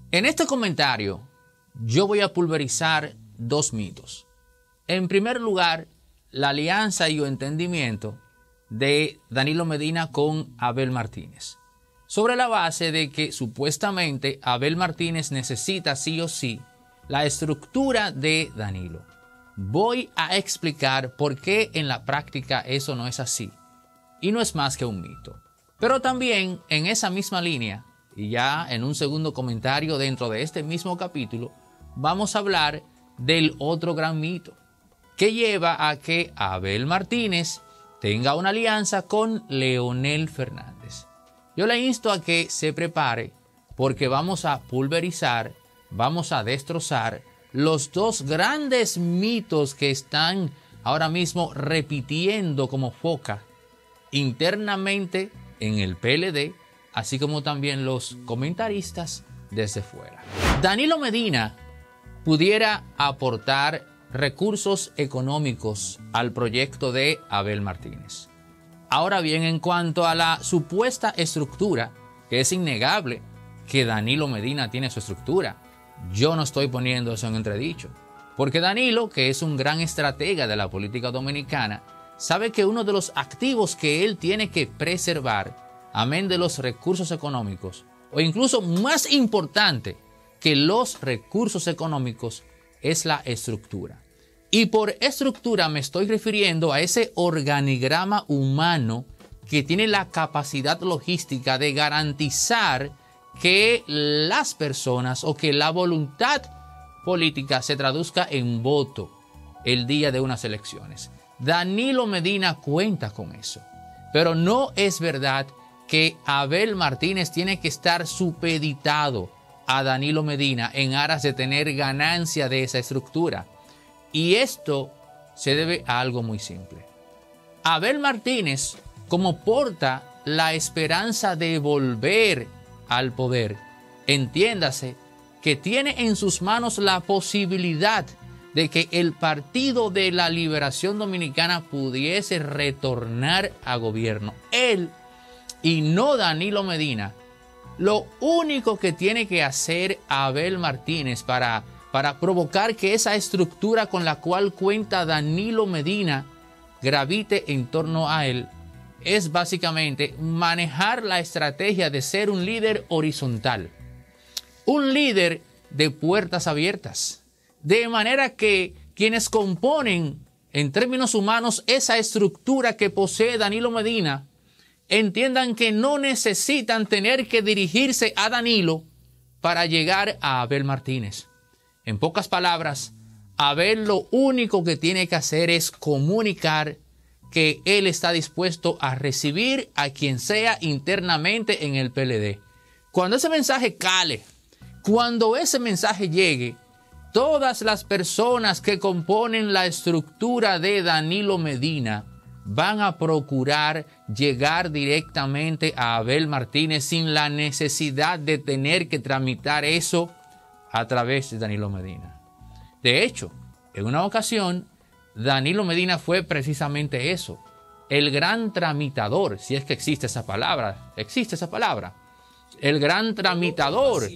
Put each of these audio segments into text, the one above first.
En este comentario yo voy a pulverizar dos mitos. En primer lugar, la alianza y o entendimiento de Danilo Medina con Abel Martínez, sobre la base de que supuestamente Abel Martínez necesita sí o sí la estructura de Danilo. Voy a explicar por qué en la práctica eso no es así y no es más que un mito. Pero también en esa misma línea, y ya en un segundo comentario dentro de este mismo capítulo, vamos a hablar del otro gran mito que lleva a que Abel Martínez tenga una alianza con Leonel Fernández. Yo le insto a que se prepare porque vamos a pulverizar, vamos a destrozar los dos grandes mitos que están ahora mismo repitiendo como foca internamente en el PLD, así como también los comentaristas desde fuera. Danilo Medina pudiera aportar recursos económicos al proyecto de Abel Martínez. Ahora bien, en cuanto a la supuesta estructura, que es innegable que Danilo Medina tiene su estructura, yo no estoy poniendo eso en entredicho, porque Danilo, que es un gran estratega de la política dominicana, sabe que uno de los activos que él tiene que preservar, amén de los recursos económicos, o incluso más importante que los recursos económicos, es la estructura. Y por estructura me estoy refiriendo a ese organigrama humano que tiene la capacidad logística de garantizar que las personas o que la voluntad política se traduzca en voto el día de unas elecciones. Danilo Medina cuenta con eso, pero no es verdad que Abel Martínez tiene que estar supeditado a Danilo Medina en aras de tener ganancia de esa estructura. Y esto se debe a algo muy simple. Abel Martínez, como porta la esperanza de volver al poder, entiéndase que tiene en sus manos la posibilidad de que el Partido de la Liberación Dominicana pudiese retornar a gobierno. Él y no Danilo Medina. Lo único que tiene que hacer Abel Martínez para provocar que esa estructura con la cual cuenta Danilo Medina gravite en torno a él es básicamente manejar la estrategia de ser un líder horizontal, un líder de puertas abiertas, de manera que quienes componen en términos humanos esa estructura que posee Danilo Medina entiendan que no necesitan tener que dirigirse a Danilo para llegar a Abel Martínez. En pocas palabras, Abel lo único que tiene que hacer es comunicar que él está dispuesto a recibir a quien sea internamente en el PLD. Cuando ese mensaje cale, cuando ese mensaje llegue, todas las personas que componen la estructura de Danilo Medina van a procurar llegar directamente a Abel Martínez sin la necesidad de tener que tramitar eso a través de Danilo Medina. De hecho, en una ocasión, Danilo Medina fue precisamente eso, el gran tramitador, si es que existe esa palabra, el gran tramitador,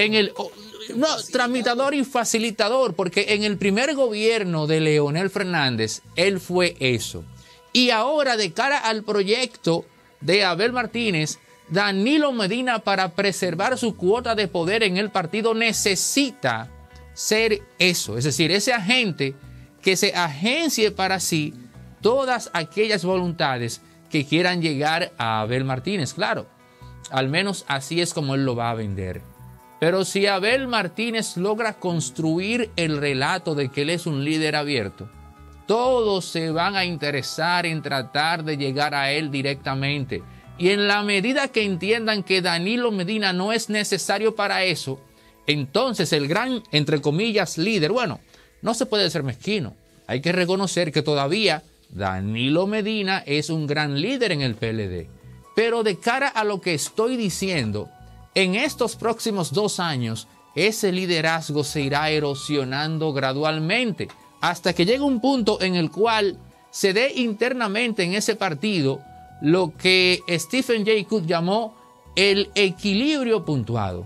tramitador y facilitador, porque en el primer gobierno de Leonel Fernández, él fue eso. Y ahora, de cara al proyecto de Abel Martínez, Danilo Medina, para preservar su cuota de poder en el partido, necesita ser eso, es decir, ese agente que se agencie para sí todas aquellas voluntades que quieran llegar a Abel Martínez. Claro, al menos así es como él lo va a vender. Pero si Abel Martínez logra construir el relato de que él es un líder abierto, todos se van a interesar en tratar de llegar a él directamente. Y en la medida que entiendan que Danilo Medina no es necesario para eso, entonces el gran, entre comillas, líder, bueno, no se puede ser mezquino. Hay que reconocer que todavía Danilo Medina es un gran líder en el PLD. Pero de cara a lo que estoy diciendo, en estos próximos 2 años, ese liderazgo se irá erosionando gradualmente hasta que llegue un punto en el cual se dé internamente en ese partido lo que Stephen Jay Gould llamó el equilibrio puntuado.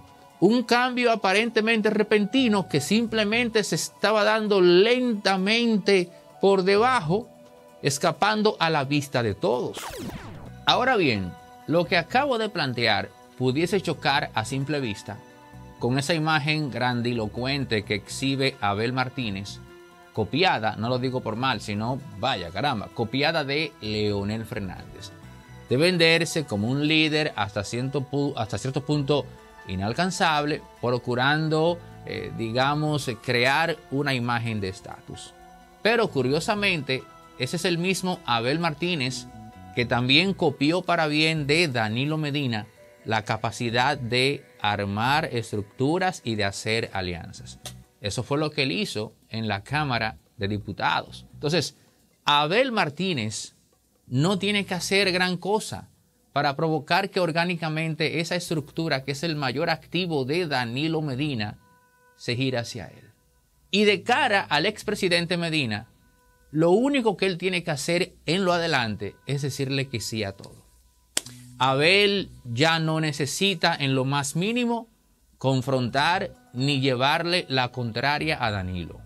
Un cambio aparentemente repentino que simplemente se estaba dando lentamente por debajo, escapando a la vista de todos. Ahora bien, lo que acabo de plantear pudiese chocar a simple vista con esa imagen grandilocuente que exhibe Abel Martínez, copiada, no lo digo por mal, sino, vaya caramba, copiada de Leonel Fernández, de venderse como un líder hasta cierto punto inalcanzable, procurando, digamos, crear una imagen de estatus. Pero curiosamente, ese es el mismo Abel Martínez que también copió para bien de Danilo Medina la capacidad de armar estructuras y de hacer alianzas. Eso fue lo que él hizo en la Cámara de Diputados. Entonces, Abel Martínez no tiene que hacer gran cosa para provocar que orgánicamente esa estructura, que es el mayor activo de Danilo Medina, se gire hacia él. Y de cara al expresidente Medina, lo único que él tiene que hacer en lo adelante es decirle que sí a todo. Abel ya no necesita en lo más mínimo confrontar ni llevarle la contraria a Danilo.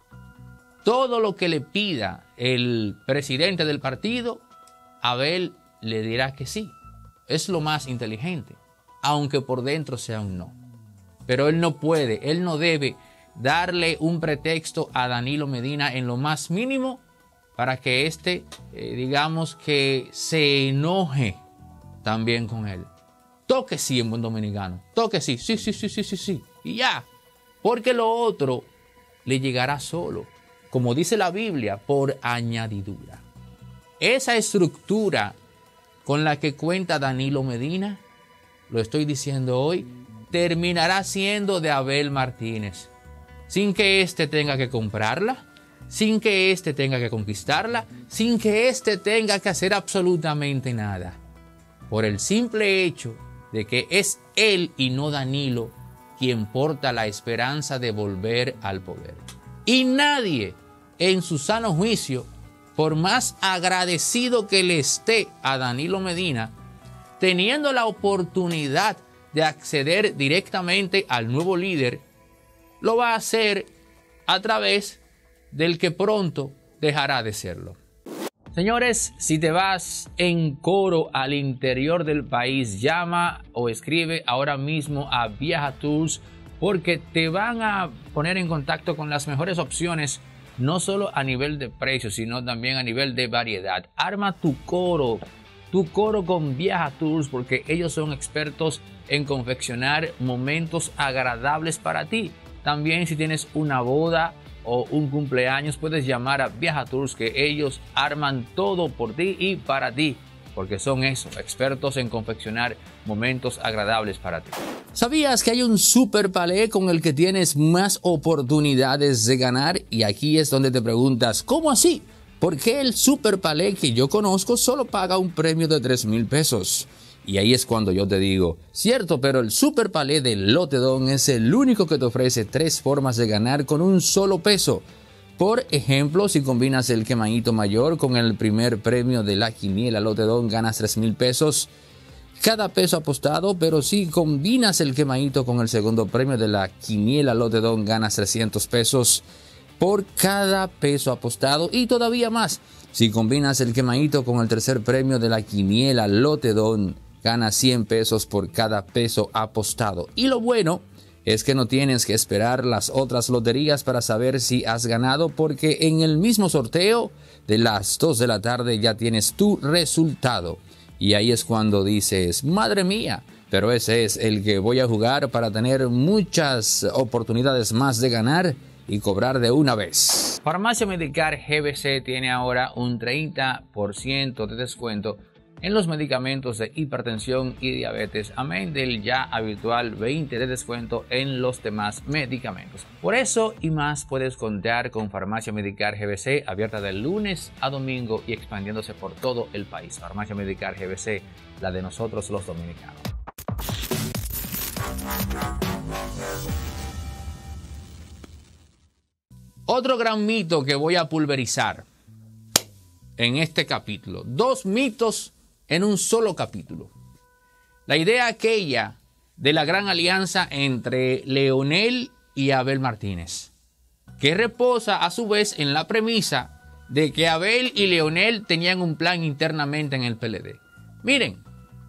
Todo lo que le pida el presidente del partido, Abel le dirá que sí. Es lo más inteligente, aunque por dentro sea un no. Pero él no puede, él no debe darle un pretexto a Danilo Medina en lo más mínimo para que éste, digamos que se enoje también con él. Toque sí en buen dominicano, toque sí, sí, y ya. Porque lo otro le llegará solo, como dice la Biblia, por añadidura. Esa estructura con la que cuenta Danilo Medina, lo estoy diciendo hoy, terminará siendo de Abel Martínez, sin que éste tenga que comprarla, sin que éste tenga que conquistarla, sin que éste tenga que hacer absolutamente nada, por el simple hecho de que es él y no Danilo quien porta la esperanza de volver al poder. Y nadie en su sano juicio, por más agradecido que le esté a Danilo Medina, teniendo la oportunidad de acceder directamente al nuevo líder, lo va a hacer a través del que pronto dejará de serlo. Señores, si te vas en coro al interior del país, llama o escribe ahora mismo a Viaja Tours, porque te van a poner en contacto con las mejores opciones, no solo a nivel de precio, sino también a nivel de variedad. Arma tu coro con Viaja Tours, porque ellos son expertos en confeccionar momentos agradables para ti. También si tienes una boda o un cumpleaños, puedes llamar a Viaja Tours, que ellos arman todo por ti y para ti, porque son eso, expertos en confeccionar momentos agradables para ti. ¿Sabías que hay un super palé con el que tienes más oportunidades de ganar? Y aquí es donde te preguntas, ¿cómo así? ¿Por qué el super palé que yo conozco solo paga un premio de 3,000 pesos? Y ahí es cuando yo te digo, cierto, pero el super palé de Lotedon es el único que te ofrece 3 formas de ganar con un solo peso. Por ejemplo, si combinas el quemadito mayor con el primer premio de la quiniela Lotedon, ganas 3,000 pesos cada peso apostado, pero si combinas el quemadito con el segundo premio de la quiniela Lotedon, ganas 300 pesos por cada peso apostado, y todavía más. Si combinas el quemadito con el tercer premio de la quiniela Lotedon, ganas 100 pesos por cada peso apostado. Y lo bueno es que no tienes que esperar las otras loterías para saber si has ganado, porque en el mismo sorteo de las 2 de la tarde ya tienes tu resultado. Y ahí es cuando dices, madre mía, pero ese es el que voy a jugar para tener muchas oportunidades más de ganar y cobrar de una vez. Farmacia Medicar GBC tiene ahora un 30% de descuento en los medicamentos de hipertensión y diabetes, amén del ya habitual 20% de descuento en los demás medicamentos. Por eso y más puedes contar con Farmacia Medicar GBC, abierta de lunes a domingo y expandiéndose por todo el país. Farmacia Medicar GBC, la de nosotros los dominicanos. Otro gran mito que voy a pulverizar en este capítulo. 2 mitos en un solo capítulo. La idea aquella de la gran alianza entre Leonel y Abel Martínez, que reposa a su vez en la premisa de que Abel y Leonel tenían un plan internamente en el PLD. Miren,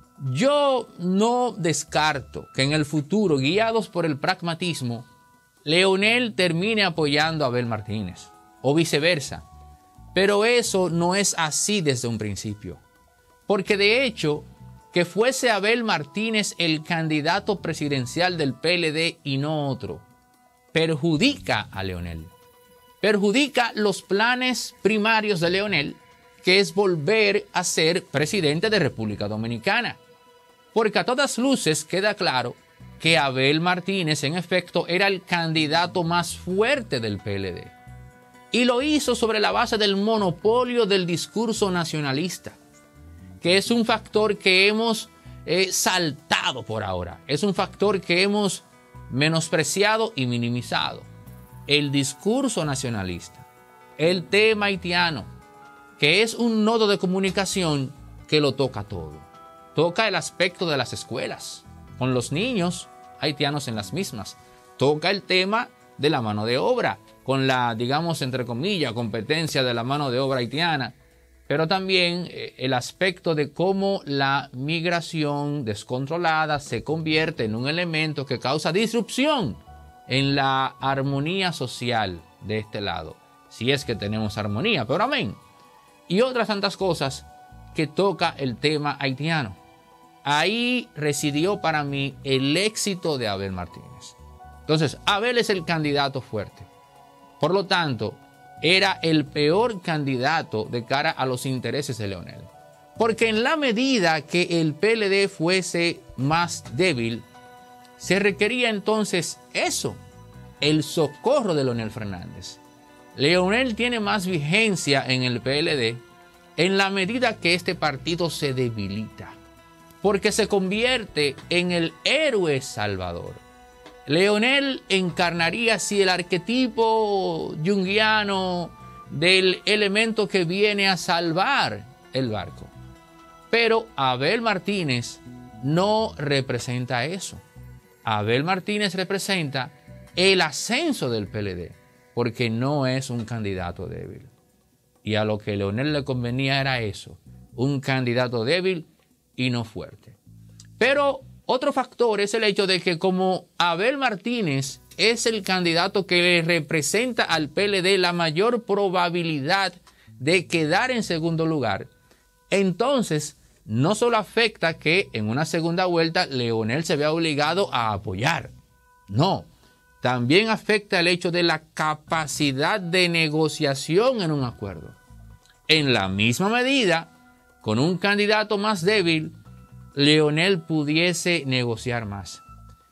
yo no descarto que en el futuro, guiados por el pragmatismo, Leonel termine apoyando a Abel Martínez, o viceversa. Pero eso no es así desde un principio. Porque de hecho, que fuese Abel Martínez el candidato presidencial del PLD y no otro, perjudica a Leonel. Perjudica los planes primarios de Leonel, que es volver a ser presidente de República Dominicana. Porque a todas luces queda claro que Abel Martínez, en efecto, era el candidato más fuerte del PLD. Y lo hizo sobre la base del monopolio del discurso nacionalista, que es un factor que hemos saltado por ahora. Es un factor que hemos menospreciado y minimizado. El discurso nacionalista, el tema haitiano, que es un nodo de comunicación que lo toca todo. Toca el aspecto de las escuelas, con los niños haitianos en las mismas. Toca el tema de la mano de obra, con la, digamos, entre comillas, competencia de la mano de obra haitiana, pero también el aspecto de cómo la migración descontrolada se convierte en un elemento que causa disrupción en la armonía social de este lado, si es que tenemos armonía, pero amén. Y otras tantas cosas que toca el tema haitiano. Ahí residió para mí el éxito de Abel Martínez. Entonces, Abel es el candidato fuerte. Por lo tanto, era el peor candidato de cara a los intereses de Leonel. Porque en la medida que el PLD fuese más débil, se requería entonces eso, el socorro de Leonel Fernández. Leonel tiene más vigencia en el PLD en la medida que este partido se debilita, porque se convierte en el héroe salvador. Leonel encarnaría así el arquetipo junguiano del elemento que viene a salvar el barco. Pero Abel Martínez no representa eso. Abel Martínez representa el ascenso del PLD, porque no es un candidato débil. Y a lo que Leonel le convenía era eso, un candidato débil y no fuerte. Pero otro factor es el hecho de que como Abel Martínez es el candidato que le representa al PLD la mayor probabilidad de quedar en segundo lugar, entonces no solo afecta que en una segunda vuelta Leonel se vea obligado a apoyar, no, también afecta el hecho de la capacidad de negociación en un acuerdo. En la misma medida, con un candidato más débil, Leonel pudiese negociar más.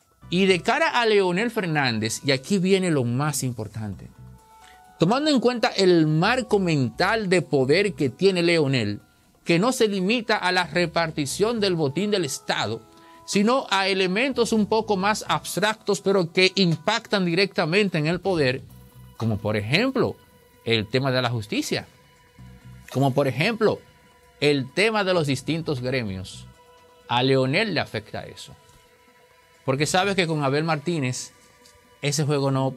Y de cara a Leonel Fernández, y aquí viene lo más importante, tomando en cuenta el marco mental de poder que tiene Leonel, que no se limita a la repartición del botín del Estado, sino a elementos un poco más abstractos, pero que impactan directamente en el poder, como por ejemplo el tema de la justicia, como por ejemplo el tema de los distintos gremios. A Leonel le afecta eso, porque sabe que con Abel Martínez ese juego no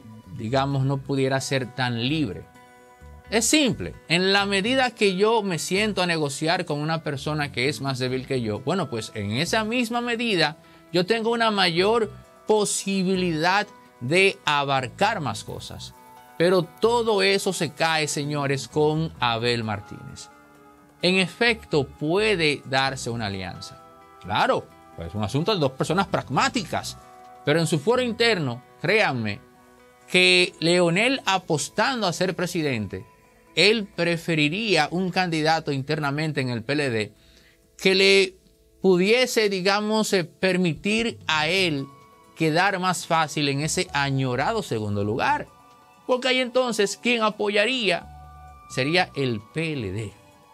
pudiera ser tan libre. Es simple, en la medida que yo me siento a negociar con una persona que es más débil que yo, bueno, pues en esa misma medida yo tengo una mayor posibilidad de abarcar más cosas. Pero todo eso se cae, señores, con Abel Martínez. En efecto, puede darse una alianza. Claro, pues es un asunto de dos personas pragmáticas, pero en su foro interno, créanme, que Leonel apostando a ser presidente, él preferiría un candidato internamente en el PLD que le pudiese, permitir a él quedar más fácil en ese añorado segundo lugar. Porque ahí entonces, quien apoyaría sería el PLD.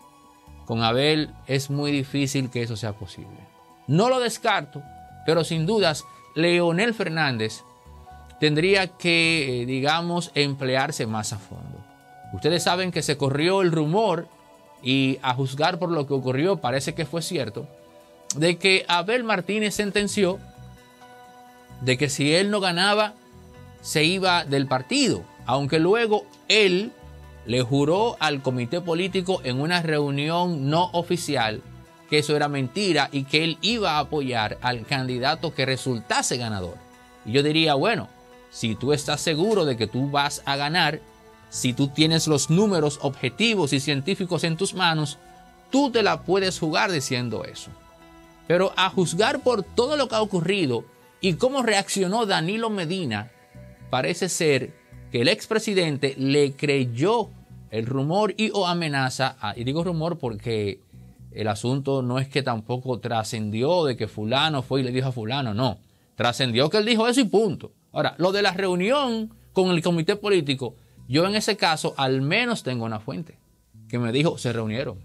Con Abel es muy difícil que eso sea posible. No lo descarto, pero sin dudas, Leonel Fernández tendría que, emplearse más a fondo. Ustedes saben que se corrió el rumor, y a juzgar por lo que ocurrió parece que fue cierto, de que Abel Martínez sentenció de que si él no ganaba, se iba del partido, aunque luego él le juró al comité político en una reunión no oficial que eso era mentira y que él iba a apoyar al candidato que resultase ganador. Y yo diría, bueno, si tú estás seguro de que tú vas a ganar, si tú tienes los números objetivos y científicos en tus manos, tú te la puedes jugar diciendo eso. Pero a juzgar por todo lo que ha ocurrido y cómo reaccionó Danilo Medina, parece ser que el expresidente le creyó el rumor y o amenaza, y digo rumor porque el asunto no es que tampoco trascendió de que fulano fue y le dijo a fulano, no, trascendió que él dijo eso y punto. Ahora, lo de la reunión con el comité político, yo en ese caso al menos tengo una fuente que me dijo, se reunieron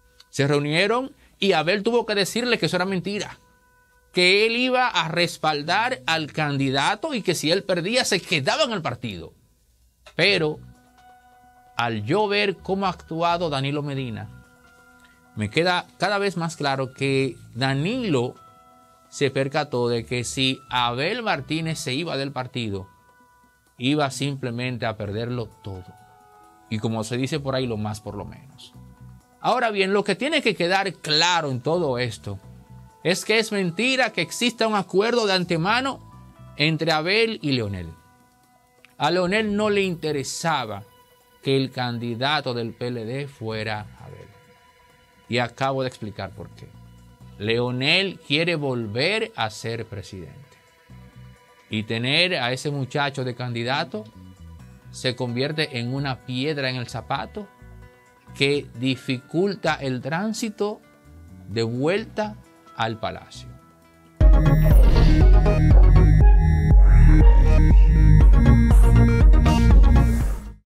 y Abel tuvo que decirle que eso era mentira, que él iba a respaldar al candidato y que si él perdía se quedaba en el partido. Pero al yo ver cómo ha actuado Danilo Medina, me queda cada vez más claro que Danilo se percató de que si Abel Martínez se iba del partido, iba simplemente a perderlo todo. Y como se dice por ahí, lo más por lo menos. Ahora bien, lo que tiene que quedar claro en todo esto es que es mentira que exista un acuerdo de antemano entre Abel y Leonel. A Leonel no le interesaba que el candidato del PLD fuera Abel. Y acabo de explicar por qué. Leonel quiere volver a ser presidente. Y tener a ese muchacho de candidato se convierte en una piedra en el zapato que dificulta el tránsito de vuelta al palacio.